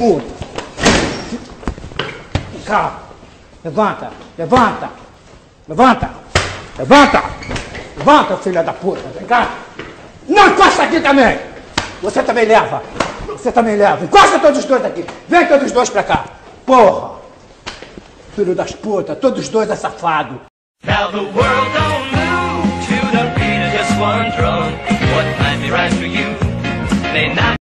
puta. Calma. Levanta, levanta. Levanta. Levanta. Levanta, filha da puta. Vem cá. Não encosta aqui também. Você também leva. Você também leva. Encosta todos os dois aqui. Vem todos os dois pra cá. Porra. Filho das putas. Todos os dois é safado. Now the world don't move to the beat of just one drum. What might be right for you may not